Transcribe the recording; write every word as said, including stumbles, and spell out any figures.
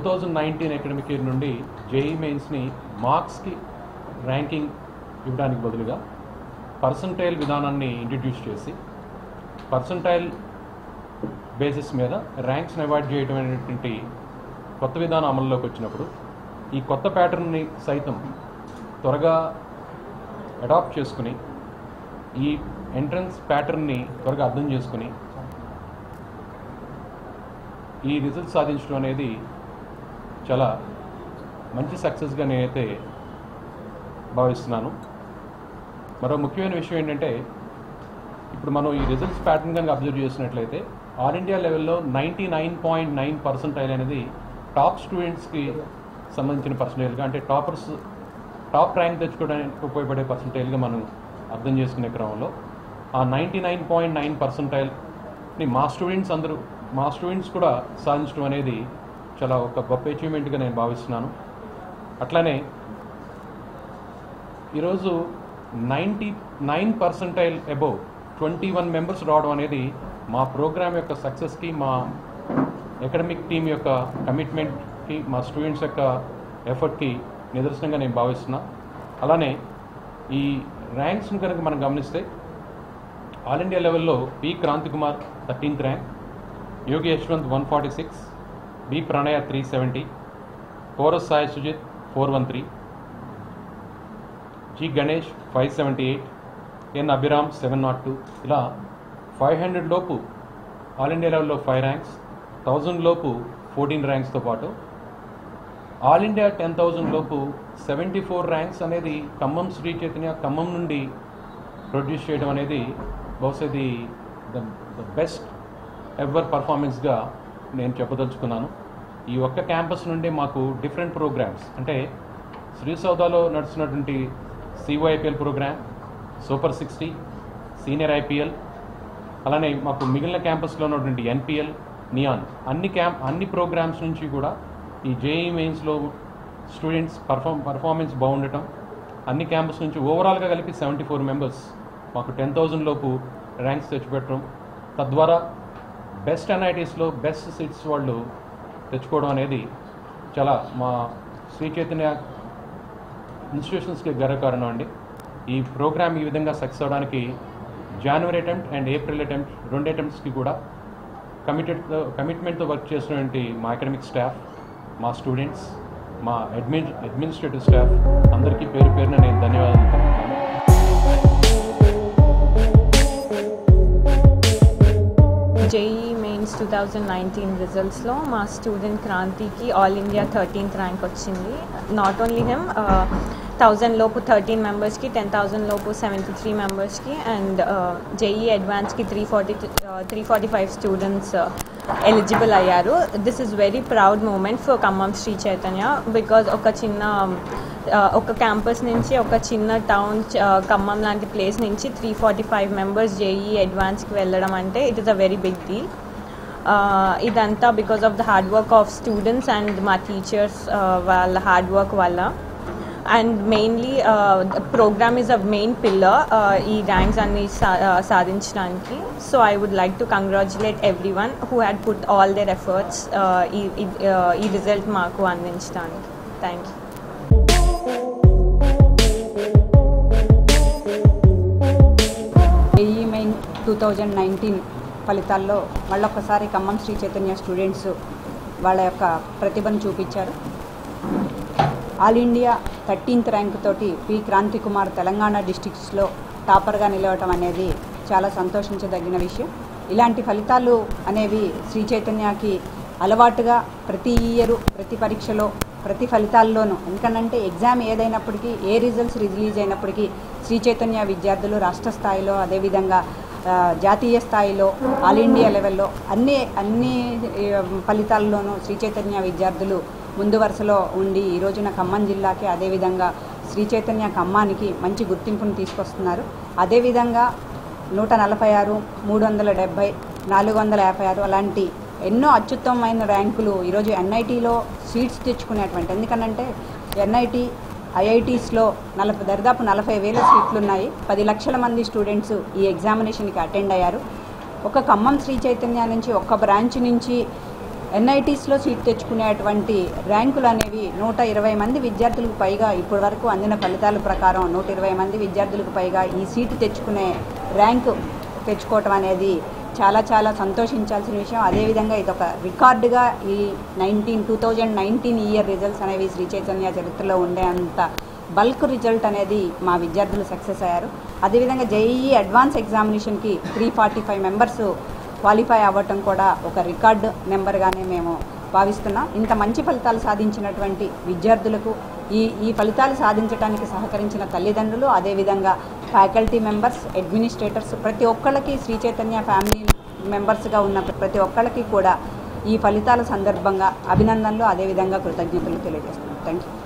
Thousand nineteen academic year నుండి JEE మెయిన్స్ని మార్క్స్కి ర్యాంకింగ్ ఇవ్వడానికి బదులుగా పర్సంటైల్ విధానాన్ని ఇంట్రడ్యూస్ చేసి పర్సంటైల్ బేసిస్ మీద ర్యాంక్స్ని అవాయిడ్ చేయడం అనేటువంటి కొత్త విధానం అమల్లోకి వచ్చినప్పుడు ఈ కొత్త ప్యాటర్న్ని సైతం త్వరగా అడాప్ట్ చేసుకుని ఈ ఎంట్రన్స్ ప్యాటర్న్ని త్వరగా అర్థం చేసుకుని ఈ రిజల్ట్ సాధించడం అనేది చాలా మంచి సక్సెస్గా నేనైతే భావిస్తున్నాను. మరో ముఖ్యమైన విషయం ఏంటంటే ఇప్పుడు మనం ఈ రిజల్ట్స్ ప్యాటర్న్ కనుక అబ్జర్వ్ చేసినట్లయితే ఆల్ ఇండియా లెవెల్లో ninety nine point nine percentile అనేది టాప్ స్టూడెంట్స్కి సంబంధించిన పర్సంటైల్గా, అంటే టాపర్స్ టాప్ ర్యాంక్ తెచ్చుకోవడానికి ఉపయోగపడే పర్సంటైల్గా మనం అర్థం చేసుకునే క్రమంలో ఆ నైంటీ నైన్ పాయింట్ నైన్ పర్సెంటైల్ని మా స్టూడెంట్స్ అందరూ మా స్టూడెంట్స్ కూడా సాధించడం అనేది చాలా ఒక గొప్ప అచీవ్మెంట్గా నేను భావిస్తున్నాను. అట్లానే ఈరోజు ninety nine percentile above twenty one members రావడం అనేది మా ప్రోగ్రామ్ యొక్క సక్సెస్కి, మా అకాడమిక్ టీం యొక్క కమిట్మెంట్కి, మా స్టూడెంట్స్ యొక్క ఎఫర్ట్కి నిదర్శనంగా నేను భావిస్తున్నా. అలానే ఈ ర్యాంక్స్ని కనుక మనం గమనిస్తే ఆల్ ఇండియా లెవెల్లో P Kranthi Kumar thirteenth rank, Yogi Yashwant one forty six, B Pranaya three seventy, కోరస్ Sai Sujith four one three, G Ganesh five seventy eight, N Abhiram seven naught two, ఇలా ఫైవ్ హండ్రెడ్ లోపు ఆల్ ఇండియా లెవెల్లో ఫైవ్ ర్యాంక్స్, థౌజండ్ లోపు ఫోర్టీన్ ర్యాంక్స్తో పాటు ఆల్ ఇండియా టెన్ థౌజండ్ లోపు seventy four ranks అనేది ఖమ్మం శ్రీ చైతన్య ఖమ్మం నుండి ప్రొడ్యూస్ చేయడం అనేది బహుశా ఇది ద ద బెస్ట్ ఎవర్ పర్ఫార్మెన్స్గా నేను చెప్పదలుచుకున్నాను. ఈ ఒక్క క్యాంపస్ నుండి మాకు డిఫరెంట్ ప్రోగ్రామ్స్, అంటే శ్రీ సౌదాలో నడుస్తున్నటువంటి COIPL program, super sixty, senior IPL, అలానే మాకు మిగిలిన క్యాంపస్లో ఉన్నటువంటి ఎన్పిఎల్, నియాన్, అన్ని క్యాంప్ అన్ని ప్రోగ్రామ్స్ నుంచి కూడా ఈ జేఈ మెయిన్స్లో స్టూడెంట్స్ పర్ఫామ్ పర్ఫార్మెన్స్ బాగుండటం, అన్ని క్యాంపస్ నుంచి ఓవరాల్గా కలిపి సెవెంటీ ఫోర్ మెంబర్స్ మాకు టెన్ థౌజండ్ లోపు ర్యాంక్స్ తెచ్చిపెట్టడం, తద్వారా బెస్ట్ ఎన్ఐటీస్లో బెస్ట్ సీట్స్ వాళ్ళు తెచ్చుకోవడం అనేది చాలా మా శ్రీ చైతన్య ఇన్స్టిట్యూషన్స్కి గర్వకారణం అండి. ఈ ప్రోగ్రామ్ ఈ విధంగా సక్సెస్ అవడానికి జనవరి అటెంప్ట్ అండ్ ఏప్రిల్ అటెంప్ట్ రెండు అటెంప్ట్స్కి కూడా కమిటెడ్తో కమిట్మెంట్తో వర్క్ చేసినటువంటి మా అకాడమిక్ స్టాఫ్, మా స్టూడెంట్స్, మా అడ్మిన్ అడ్మినిస్ట్రేటివ్ స్టాఫ్ అందరికీ పేరు పేరున నేను ధన్యవాదాలు తెలుపుతున్నాను. JE mains two thousand nineteen రిజల్ట్స్లో మా స్టూడెంట్ క్రాంతికి ఆల్ ఇండియా థర్టీన్త్ ర్యాంక్ వచ్చింది. నాట్ ఓన్లీ హిమ్, థౌజండ్ లోపు థర్టీన్ మెంబర్స్కి, టెన్ థౌజండ్ లోపు సెవెంటీ త్రీ మెంబర్స్కి అండ్ జేఈ అడ్వాన్స్కి three forty three forty five students eligible అయ్యారు. This is very proud moment for Khammam Sri Chaitanya, because ఒక చిన్న ఒక క్యాంపస్ నుంచి, ఒక చిన్న టౌన్ ఖమ్మం లాంటి ప్లేస్ నుంచి three forty five members JE అడ్వాన్స్కి వెళ్ళడం అంటే it is a very big deal. ఇదంతా because of the hard work of students and మా టీచర్స్ వాళ్ళ హార్డ్ వర్క్ వల్ల. And mainly program is a main pillar ఈ ర్యాంక్స్ అన్ని సాధించడానికి. So I would like to congratulate everyone who had put all their efforts ఈ result మాకు అందించడానికి. Thank you. JE main two thousand nineteen ఫలితాల్లో మళ్ళొక్కసారి Khammam Sri Chaitanya students వాళ్ళ యొక్క ప్రతిభను చూపించారు. ఆల్ ఇండియా థర్టీన్త్ ర్యాంక్ తోటి పి క్రాంతి కుమార్ తెలంగాణ డిస్ట్రిక్ట్స్లో టాపర్గా నిలవటం అనేది చాలా సంతోషించదగిన విషయం. ఇలాంటి ఫలితాలు అనేవి శ్రీ చైతన్యకి అలవాటుగా ప్రతి ఇయరు, ప్రతి పరీక్షలో, ప్రతి ఫలితాల్లోనూ, ఎందుకంటే ఎగ్జామ్ ఏదైనప్పటికీ, ఏ రిజల్ట్స్ రిలీజ్ అయినప్పటికీ శ్రీ చైతన్య విద్యార్థులు రాష్ట్ర స్థాయిలో, అదేవిధంగా జాతీయ స్థాయిలో, ఆల్ ఇండియా లెవెల్లో అన్ని అన్ని ఫలితాల్లోనూ శ్రీ చైతన్య విద్యార్థులు ముందు వరుసలో ఉండి ఈ రోజున ఖమ్మం జిల్లాకి, అదేవిధంగా శ్రీ చైతన్య ఖమ్మానికి మంచి గుర్తింపును తీసుకొస్తున్నారు. అదేవిధంగా నూట నలభై ఆరు, మూడు వందల డెబ్భై, నాలుగు వందల యాభై ఆరు అలాంటి ఎన్నో అత్యుత్తమమైన ర్యాంకులు ఈరోజు ఎన్ఐటీలో సీట్స్ తెచ్చుకునేటువంటి, ఎందుకనంటే ఎన్ఐటీ ఐఐటీస్లో నలభై దరిదాపు నలభై వేల సీట్లు ఉన్నాయి. పది లక్షల మంది స్టూడెంట్స్ ఈ ఎగ్జామినేషన్కి అటెండ్ అయ్యారు. ఒక ఖమ్మం శ్రీ చైతన్య నుంచి, ఒక్క బ్రాంచ్ నుంచి ఎన్ఐటీస్లో సీట్ తెచ్చుకునేటువంటి ర్యాంకులు అనేవి నూట ఇరవై మంది విద్యార్థులకు పైగా ఇప్పటి వరకు అందిన ఫలితాల ప్రకారం నూట ఇరవై మంది విద్యార్థులకు పైగా ఈ సీటు తెచ్చుకునే ర్యాంకు తెచ్చుకోవటం అనేది చాలా చాలా సంతోషించాల్సిన విషయం. అదేవిధంగా ఇది ఒక రికార్డుగా ఈ nineteen two thousand nineteen year results అనేవి శ్రీ చైతన్య చరిత్రలో ఉండే అంత బల్క్ రిజల్ట్ అనేది మా విద్యార్థులు సక్సెస్ అయ్యారు. అదేవిధంగా జేఈఈ అడ్వాన్స్ ఎగ్జామినేషన్కి three forty five members qualify అవ్వటం కూడా ఒక రికార్డు నెంబర్గానే మేము భావిస్తున్నాం. ఇంత మంచి ఫలితాలు సాధించినటువంటి విద్యార్థులకు ఈ ఈ ఫలితాలు సాధించడానికి సహకరించిన తల్లిదండ్రులు, అదేవిధంగా ఫ్యాకల్టీ మెంబర్స్, అడ్మినిస్ట్రేటర్స్, ప్రతి ఒక్కళ్ళకి శ్రీ చైతన్య ఫ్యామిలీ మెంబర్స్గా ఉన్న ప్రతి ఒక్కళ్ళకి కూడా ఈ ఫలితాల సందర్భంగా అభినందనలు, అదేవిధంగా కృతజ్ఞతలు తెలియజేస్తున్నాం. Thank you.